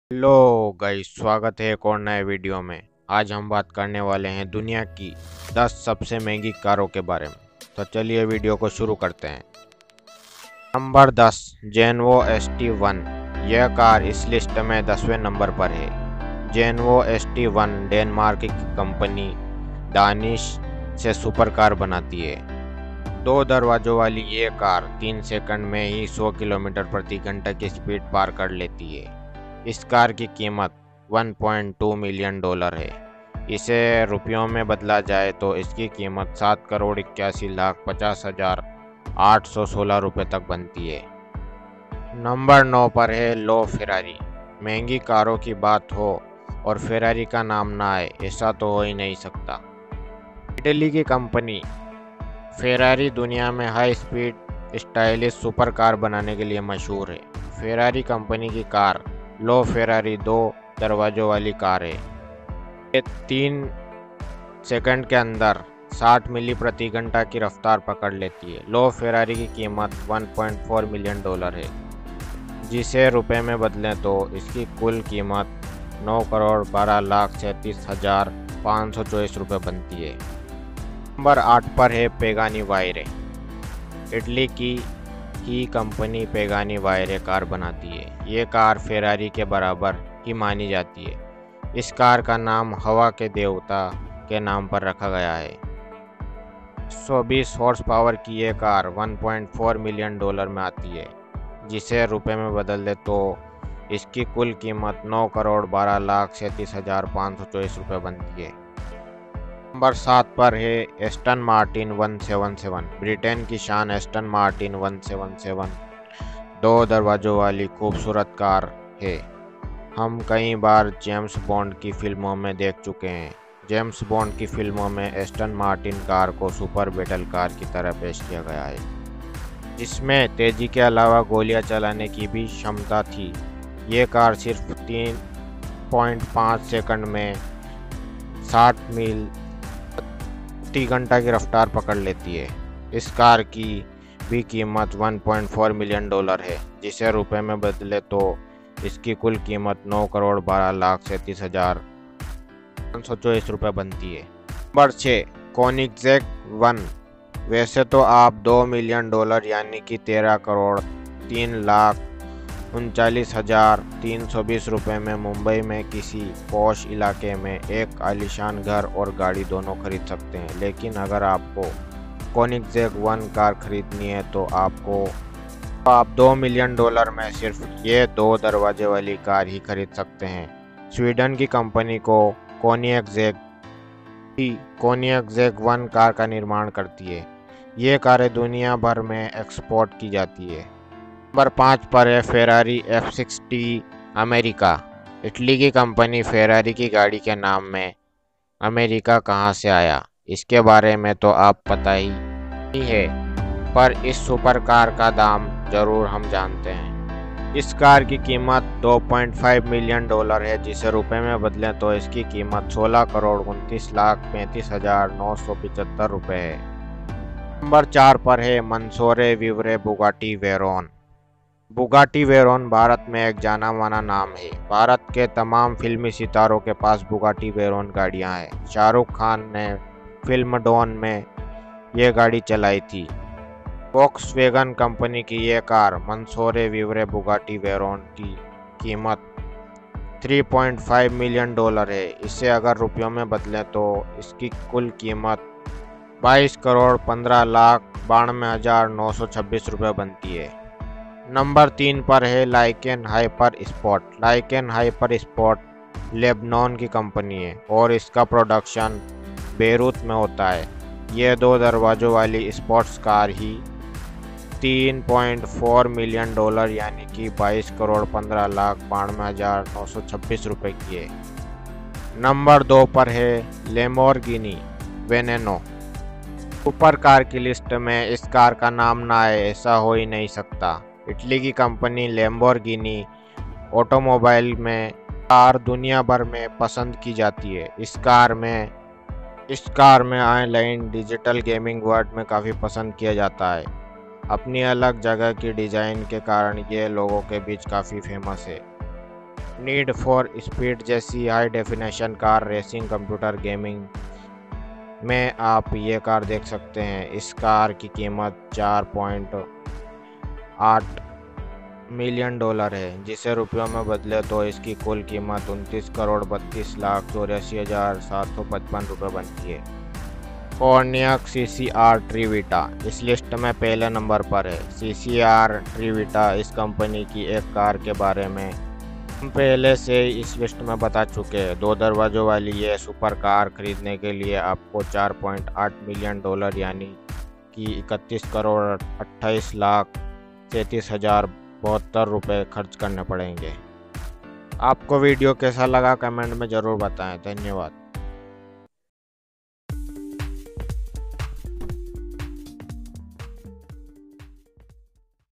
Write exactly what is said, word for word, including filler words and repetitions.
Hello guys, स्वागत है एक और नए वीडियो में। आज हम बात करने वाले हैं दुनिया की दस सबसे महंगी कारों के बारे में। तो चलिए वीडियो को शुरू करते हैं। नंबर दस, जेनवो एस टी वन। यह कार इस लिस्ट में दसवें नंबर पर है। Zenvo S T one Denmark की कंपनी दानिश से सुपर कार बनाती है। दो दरवाजों वाली ये कार तीन सेकंड में ही सौ किलोमीटर प्रति घंटा की स्पीड पार कर लेती है। इस कार की कीमत एक पॉइंट दो मिलियन डॉलर है। इसे रुपयों में बदला जाए तो इसकी कीमत सात करोड़ इक्यासी लाख पचास हजार आठ सौ सोलह रुपये तक बनती है। नंबर नौ पर है लो फेरारी। महंगी कारों की बात हो और फेरारी का नाम ना आए, ऐसा तो हो ही नहीं सकता। इटली की कंपनी फेरारी दुनिया में high speed stylish super car बनाने के लिए मशहूर है। फेरारी कंपनी की कार लो फेरारी दो दरवाजों वाली कार है। ये तीन सेकंड के अंदर साठ मील प्रति घंटा की रफ्तार पकड़ लेती है। लो फेरारी की कीमत एक पॉइंट चार मिलियन डॉलर है, जिसे रुपए में बदलें तो इसकी कुल कीमत नौ करोड़ बारह लाख सैंतीस हजार पाँच सौ चौबीस रुपये बनती है। नंबर आठ पर है पेगानी वायरे। इटली की ही कंपनी पेगानी वायरे कार बनाती है। ये कार फेरारी के बराबर ही मानी जाती है। इस कार का नाम हवा के देवता के नाम पर रखा गया है। एक सौ बीस हॉर्स पावर की ये कार एक पॉइंट चार मिलियन डॉलर में आती है, जिसे रुपए में बदल दे तो इसकी कुल कीमत नौ करोड़ बारह लाख सैंतीस हजार पाँच सौ चौबीस रुपये बनती है। नंबर सात पर है एस्टन मार्टिन एक सौ सतहत्तर। ब्रिटेन की शान एस्टन मार्टिन एक सौ सतहत्तर दो दरवाजों वाली खूबसूरत कार है। हम कई बार जेम्स बॉन्ड की फिल्मों में देख चुके हैं। जेम्स बॉन्ड की फिल्मों में एस्टन मार्टिन कार को सुपर बैटल कार की तरह पेश किया गया है, जिसमें तेजी के अलावा गोलियां चलाने की भी क्षमता थी। ये कार सिर्फ तीन पॉइंट पाँच सेकंड में साठ मील प्रति घंटा की रफ्तार पकड़ लेती है। इस कार की भी कीमत एक पॉइंट चार मिलियन डॉलर है, जिसे रुपए में बदले तो इसकी कुल कीमत नौ करोड़ बारह लाख सैंतीस हजार पाँच सौ चौबीस रुपये बनती है। नंबर छः, कोनिग्सेक वन। वैसे तो आप दो मिलियन डॉलर यानी कि तेरह करोड़ तीन लाख उनचालीस हजार तीन सौ बीस रुपये में मुंबई में किसी पॉश इलाके में एक आलीशान घर और गाड़ी दोनों खरीद सकते हैं। लेकिन अगर आपको कोनिग्सेक वन कार खरीदनी है तो आपको तो आप दो मिलियन डॉलर में सिर्फ ये दो दरवाजे वाली कार ही खरीद सकते हैं। स्वीडन की कंपनी को कोनिग्सेक ही कोनिग्सेक वन कार का निर्माण करती है। ये कारें दुनिया भर में एक्सपोर्ट की जाती है। नंबर पाँच पर है Ferrari F sixty America. Italy की कंपनी फेरारी की गाड़ी के नाम में अमेरिका कहाँ से आया, इसके बारे में तो आप पता ही है, पर इस सुपर कार का दाम जरूर हम जानते हैं। इस कार की कीमत दो पॉइंट पाँच मिलियन डॉलर है, जिसे रुपए में बदलें तो इसकी कीमत सोलह करोड़ उनतीस लाख पैंतीस हजार नौ सौ पिचहत्तर रुपये है। नंबर चार पर है Mansory Vivere Bugatti Veyron. Bugatti Veyron Bharat में एक जाना माना नाम है। भारत के तमाम फिल्मी सितारों के पास बुगाटी वेरोन गाड़ियां हैं। शाहरुख खान ने फिल्म डॉन में ये गाड़ी चलाई थी। वोक्सवैगन कंपनी की ये car Mansory Vivere Bugatti Veyron की कीमत तीन पॉइंट पाँच मिलियन डॉलर है। इसे अगर रुपयों में बदलें तो इसकी कुल कीमत बाईस करोड़ पंद्रह लाख बानवे हजार नौ सौ छब्बीस रुपये बनती है। नंबर तीन पर है Lykan hyper sport. Lykan hyper sport Lebanon की कंपनी है और इसका प्रोडक्शन बेरूत में होता है। ये दो दरवाजों वाली स्पोर्ट्स कार ही तीन पॉइंट चार मिलियन डॉलर यानी कि बाईस करोड़ पंद्रह लाख बानवे हजार नौ सौ छब्बीस रुपये की है। नंबर दो पर है लैम्बोर्गिनी वेनेनो। सुपर कार की लिस्ट में इस कार का नाम ना आए, ऐसा हो ही नहीं सकता। इटली की कंपनी लैम्बोर्गिनी ऑटोमोबाइल में कार दुनिया भर में पसंद की जाती है। इस कार में इस कार में ऑनलाइन डिजिटल गेमिंग वर्ल्ड में काफ़ी पसंद किया जाता है। अपनी अलग जगह की डिज़ाइन के कारण ये लोगों के बीच काफ़ी फेमस है। नीड फॉर स्पीड जैसी high definition car racing computer gaming में आप ये कार देख सकते हैं। इस कार की कीमत चार पॉइंट आठ मिलियन डॉलर है, जिसे रुपयों में बदले तो इसकी कुल कीमत उनतीस करोड़ बत्तीस लाख चौरासी हज़ार सात सौ पचपन रुपये बनती है। कॉर्नियक सी सी आर ट्रिविटा इस लिस्ट में पहले नंबर पर है। सी सी आर ट्रिविटा इस कंपनी की एक कार के बारे में हम पहले से इस लिस्ट में बता चुके हैं। दो दरवाजों वाली ये सुपर कार खरीदने के लिए आपको चार पॉइंट आठ मिलियन डॉलर यानी कि इकतीस करोड़ अट्ठाईस लाख तैंतीस हज़ार बहत्तर रुपये खर्च करने पड़ेंगे। आपको वीडियो कैसा लगा कमेंट में ज़रूर बताएं। धन्यवाद।